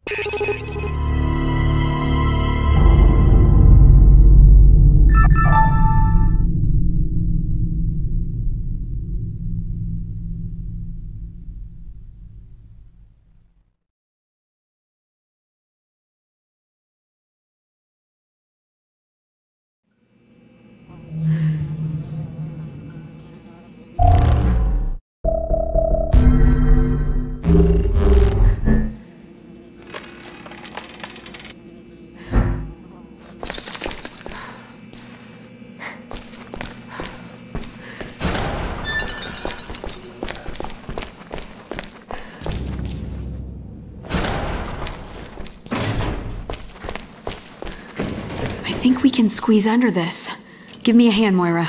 I think we can squeeze under this. Give me a hand, Moira.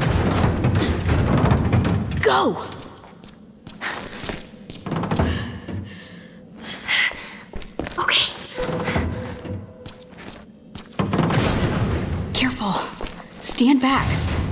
Go! Okay. Careful. Stand back.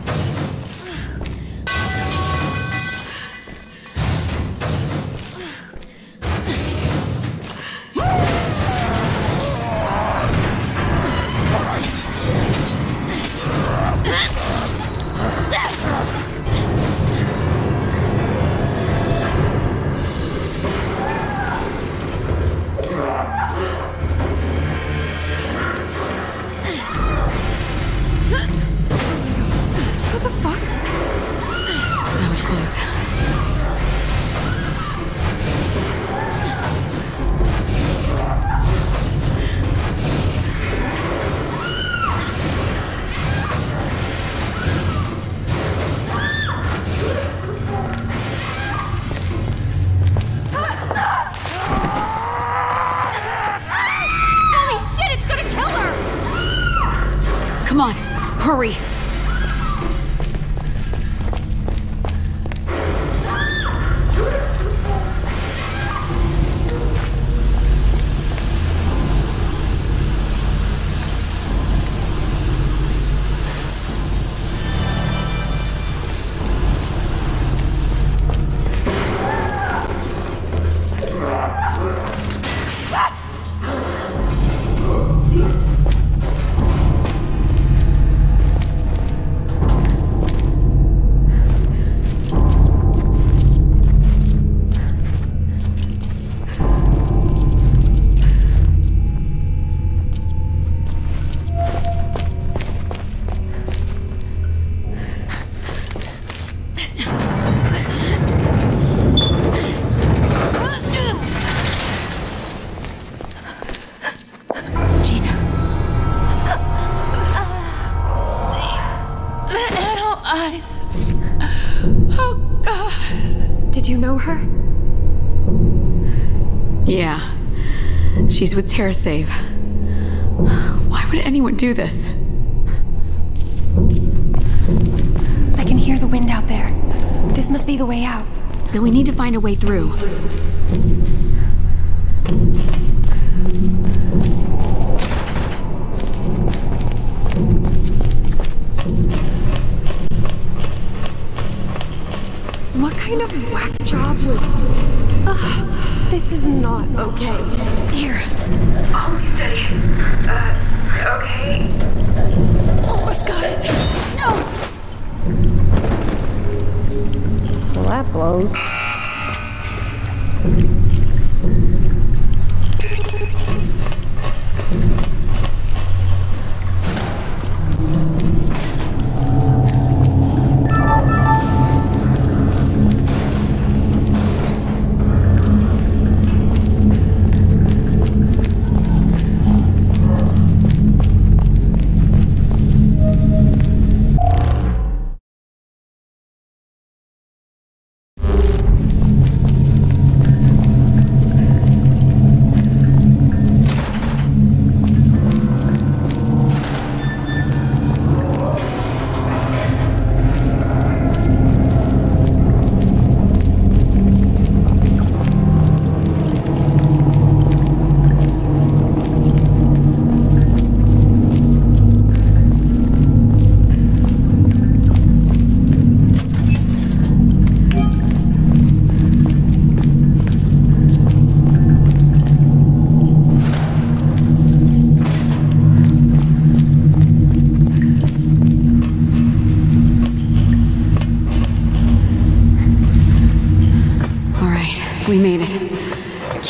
Come on, hurry! Yeah, she's with TerraSave. Why would anyone do this? I can hear the wind out there. This must be the way out. Then we need to find a way through. What kind of whack job would... this is not okay. Here. Hold steady. Okay. Almost got it. No! Well, that blows.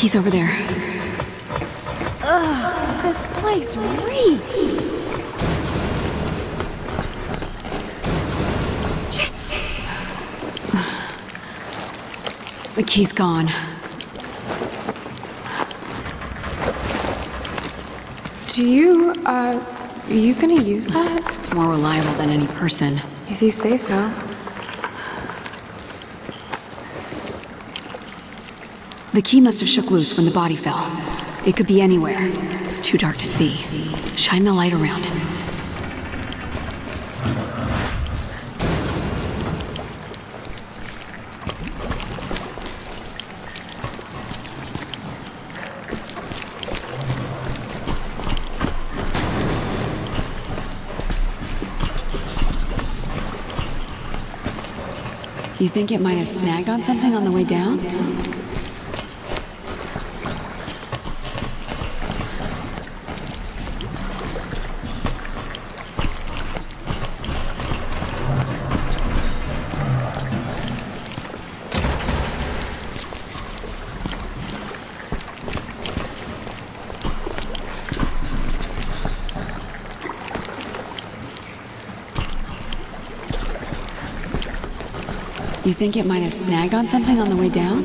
key's over there. Ugh, this place reeks. Shit! The key's gone. Are you gonna use that? It's more reliable than any person. If you say so. The key must have shook loose when the body fell. It could be anywhere. It's too dark to see. Shine the light around. You think it might have snagged on something on the way down? You think it might have snagged on something on the way down?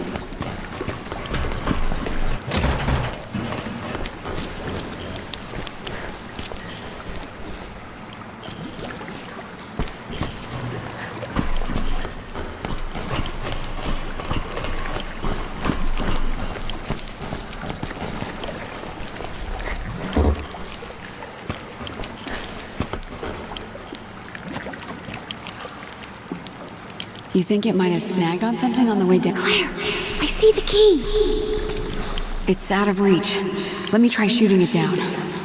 You think it might have snagged on something on the way down? Claire, I see the key. It's out of reach. Let me try shooting it down.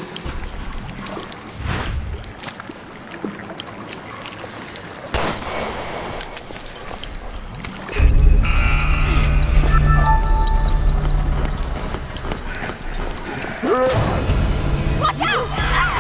Watch out!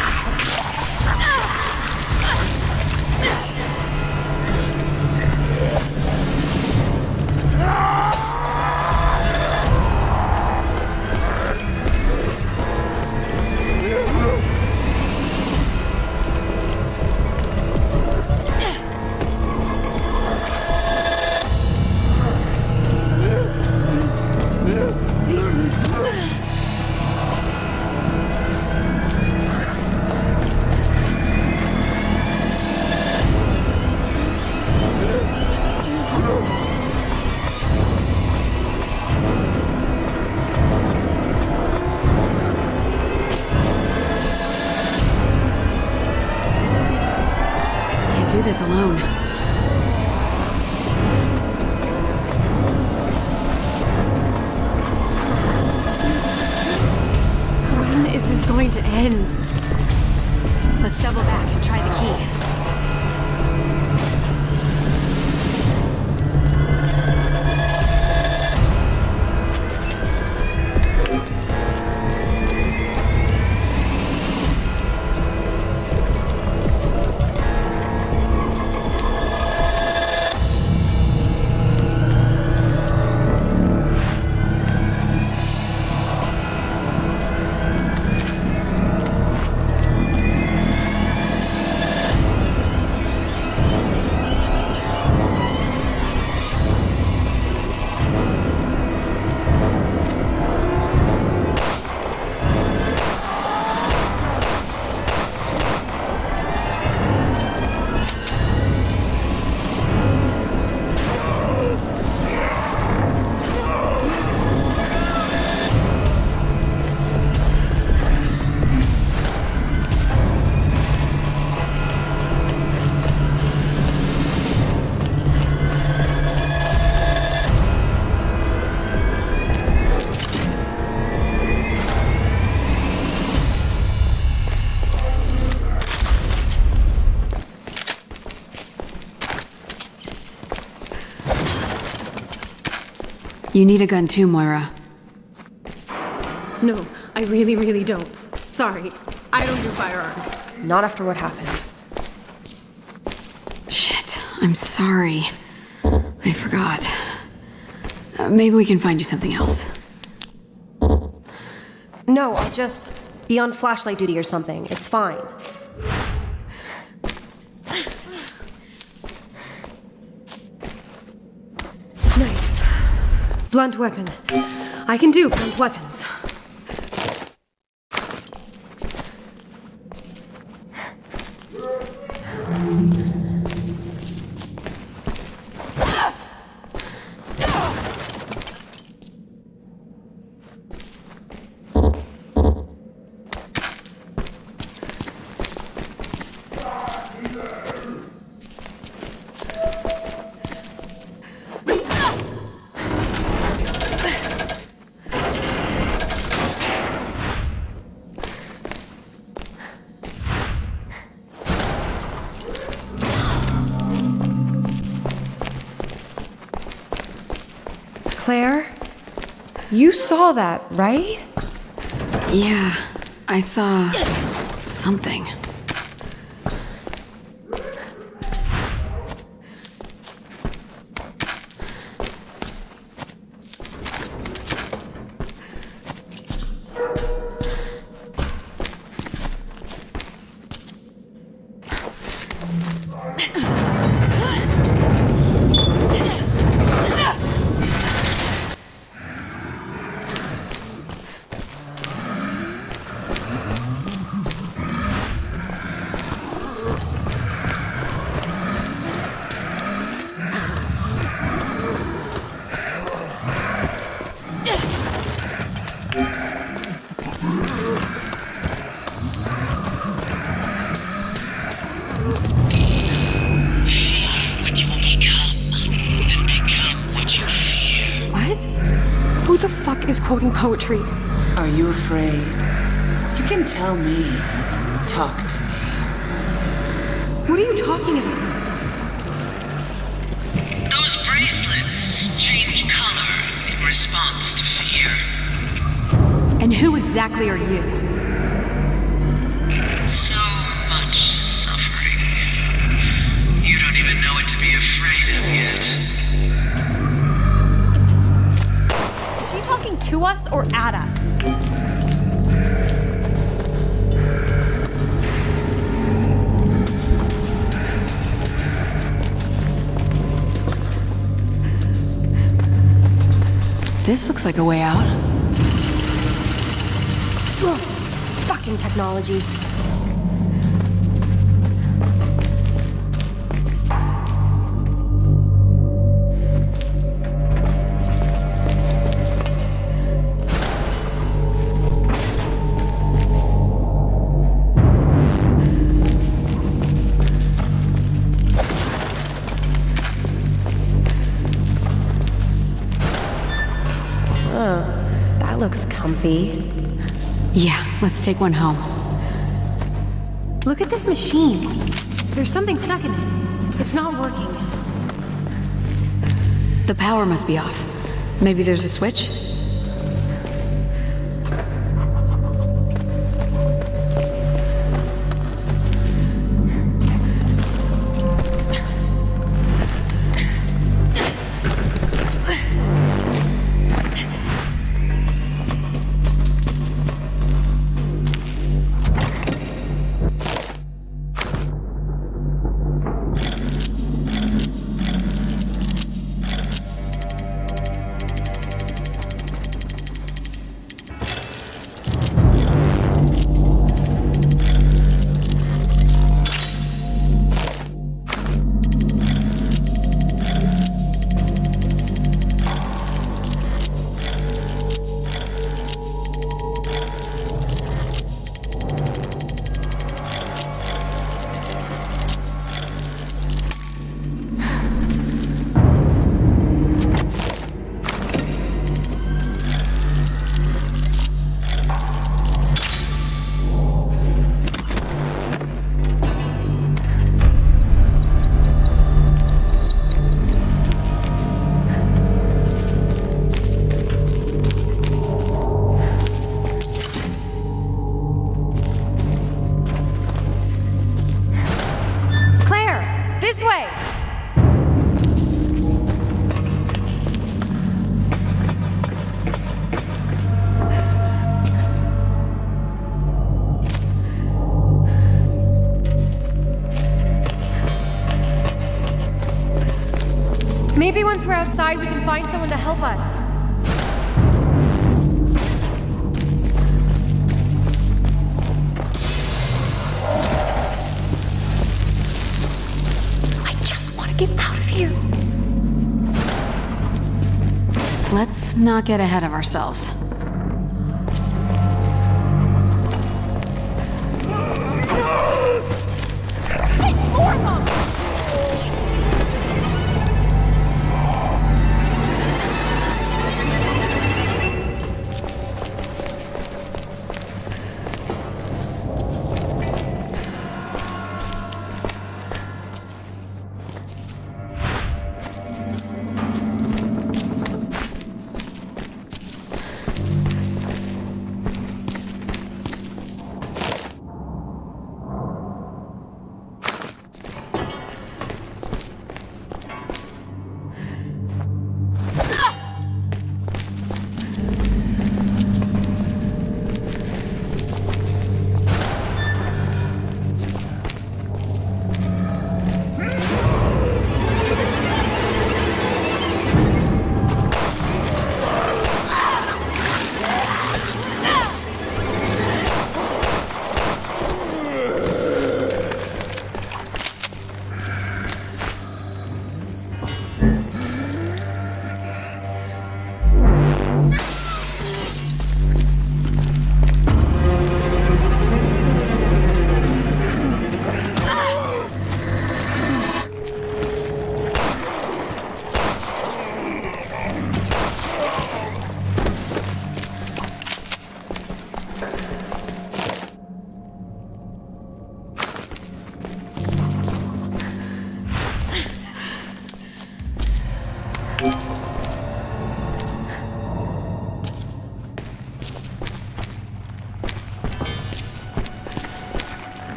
Do this alone. When is this going to end? Let's double back and try the key. You need a gun too, Moira. No, I really don't. Sorry, I don't do firearms. Not after what happened. Shit, I'm sorry. I forgot. Maybe we can find you something else. No, I'll just be on flashlight duty or something. It's fine. Nice. Blunt weapon. I can do blunt weapons. Claire? You saw that, right? Yeah, I saw something. Who the fuck is quoting poetry? Are you afraid? You can tell me. Talk to me. What are you talking about? Those bracelets change color in response to fear. And who exactly are you? So much suffering. You don't even know what to be afraid of yet. Is she talking to us or at us? This looks like a way out. Ugh, fucking technology. That looks comfy. Yeah, let's take one home. Look at this machine. There's something stuck in it. It's not working. The power must be off. Maybe there's a switch? This way! Maybe once we're outside, we can find someone to help us. I just want to get out of here. Let's not get ahead of ourselves. Shit! More of them!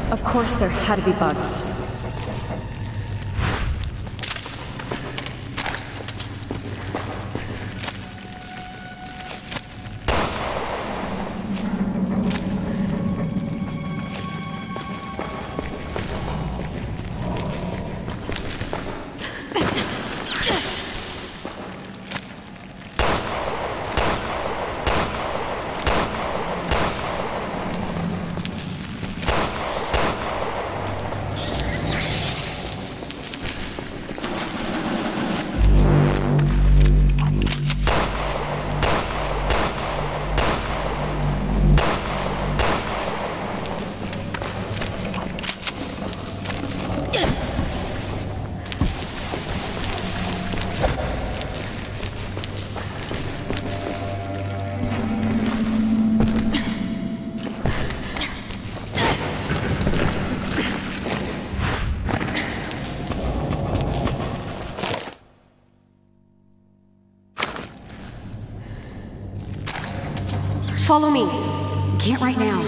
Of course there had to be bugs. Follow me. Can't right now.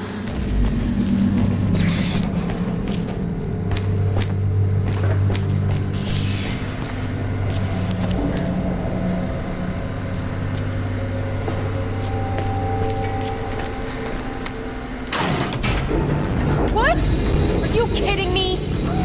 What? Are you kidding me?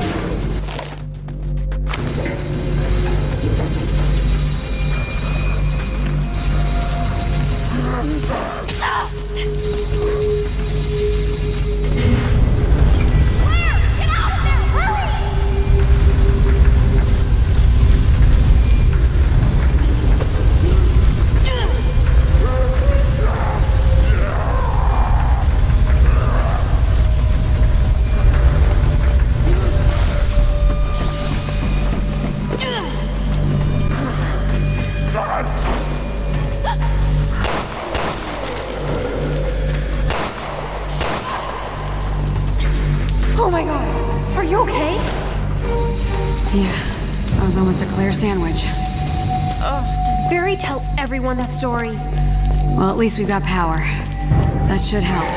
Oh my god, are you okay? Yeah, that was almost a Claire sandwich. Does Barry tell everyone that story? Well, at least we've got power. That should help.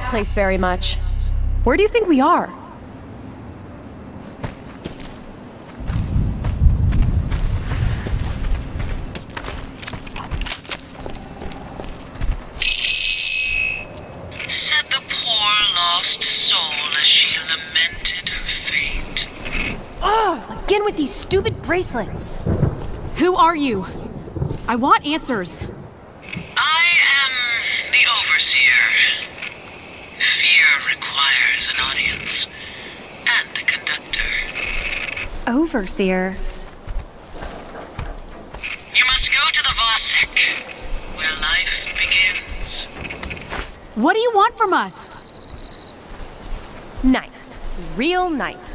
place very much. Where do you think we are? Said the poor lost soul as she lamented her fate. Ugh! Again with these stupid bracelets! Who are you? I want answers. I am the Overseer. Fear requires an audience and a conductor. Overseer? You must go to the Vasek, where life begins. What do you want from us? Nice. Real nice.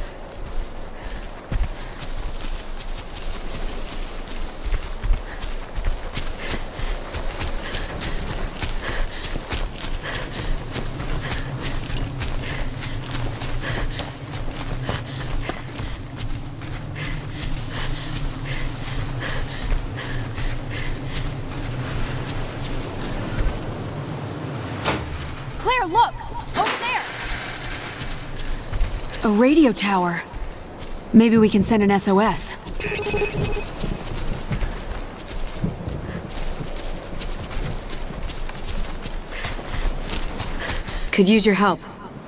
Claire, look! Over there! A radio tower. Maybe we can send an SOS. Could use your help.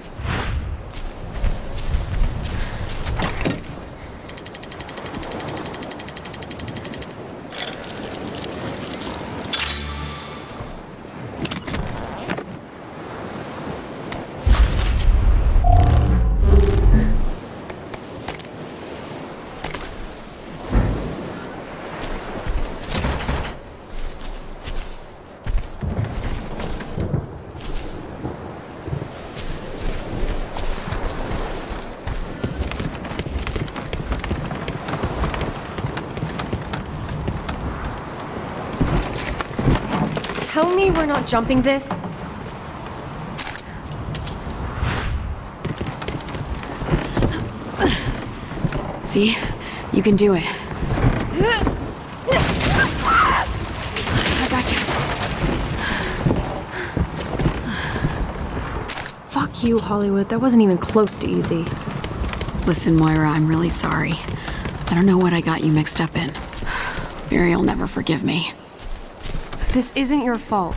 Tell me we're not jumping this. See? You can do it. I gotcha. Fuck you, Hollywood. That wasn't even close to easy. Listen, Moira, I'm really sorry. I don't know what I got you mixed up in. Barry'll never forgive me. This isn't your fault.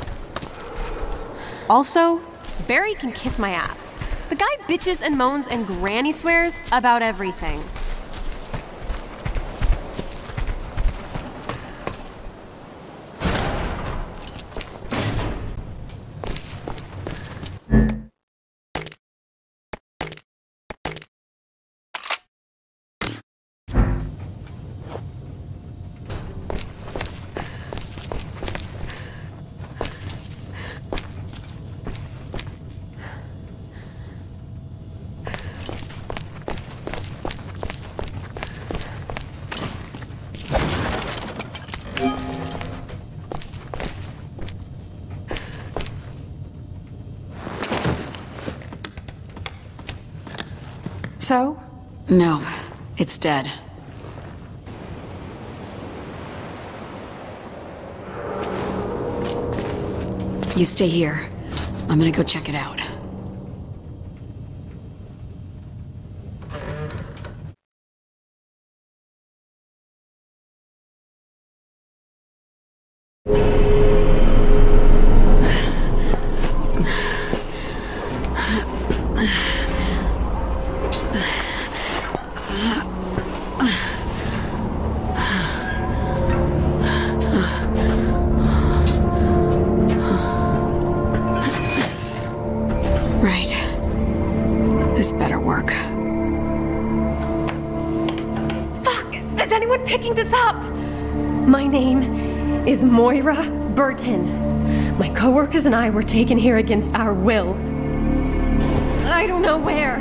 Also, Barry can kiss my ass. The guy bitches and moans and granny swears about everything. So? No, it's dead. You stay here. I'm gonna go check it out. Right. This better work. Fuck! Is anyone picking this up? My name is Moira Burton. My coworkers and I were taken here against our will. I don't know where.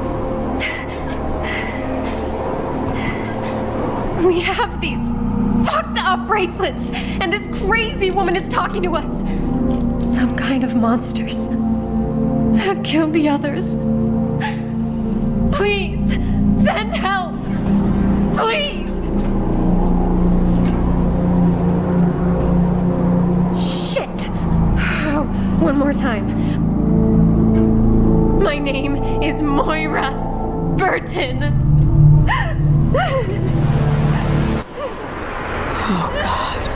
We have these fucked up bracelets, and this crazy woman is talking to us. Some kind of monsters have killed the others. Please, send help! Please! Shit! Oh, one more time. Moira Burton. Oh, God.